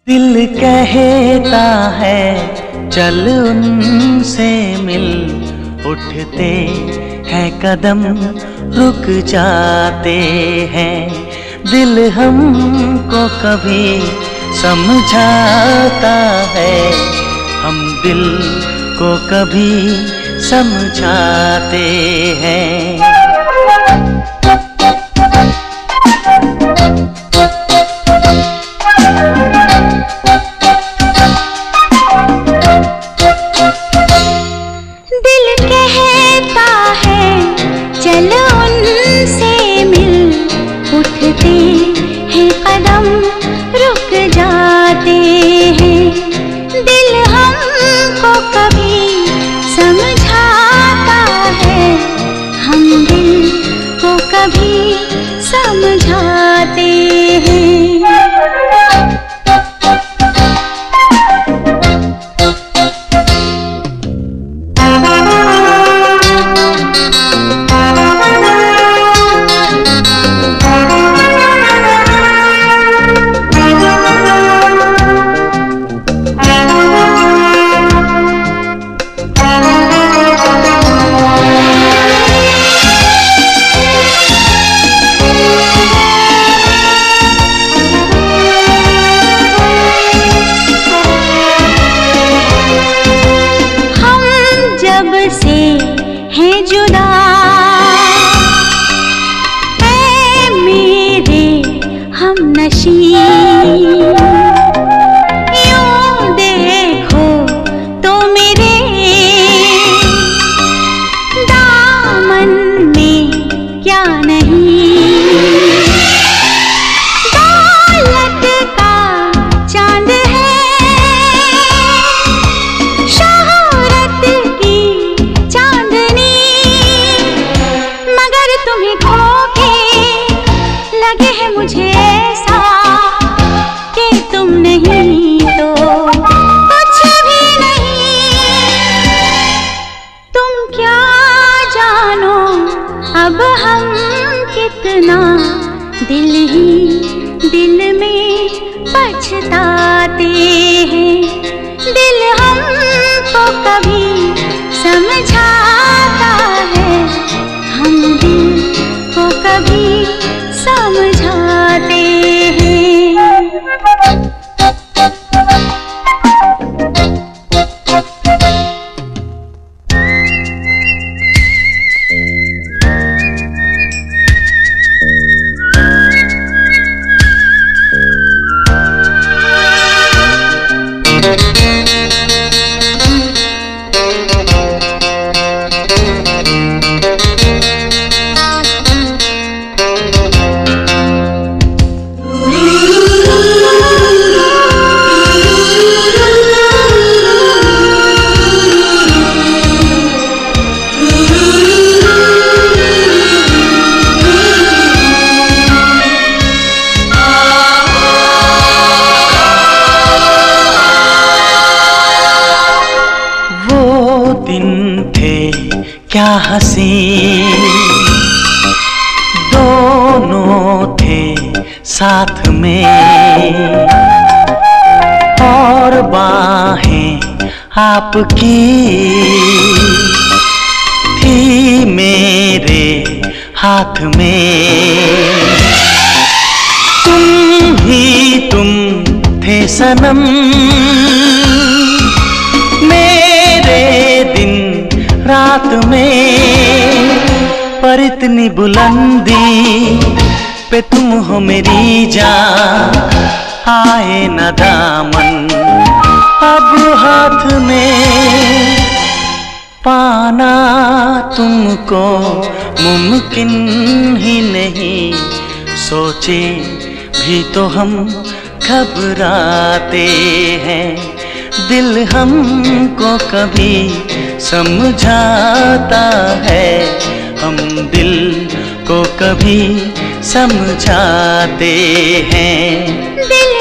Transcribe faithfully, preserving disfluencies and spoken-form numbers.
दिल कहता है चल उनसे मिल, उठते हैं कदम रुक जाते हैं। दिल हमको कभी समझाता है, हम दिल को कभी समझाते हैं। समझाते हैं। से हैं जुदा ऐ मेरे हमनशी, यूं देखो तो मेरे दामन में क्या नहीं। दौलत का चांद है, तुम्हें खोके लगे है मुझे ऐसा कि तुम नहीं तो कुछ भी नहीं। तुम क्या जानो अब हम कितना दिल ही दिल में पछताते हैं। दिल हमको कभी समझाता है, हम दिल को कभी समझाते हैं। दिन थे क्या हंसी, दोनों थे साथ में, और बाहें आपकी थी मेरे हाथ में। तुम ही तुम थे सनम रात में, पर इतनी बुलंदी पे तुम हो मेरी जान, आए न दामन अब हाथ में। पाना तुमको मुमकिन ही नहीं, सोचे भी तो हम घबराते हैं। दिल हमको कभी समझाता है, हम दिल को कभी समझाते हैं। दिल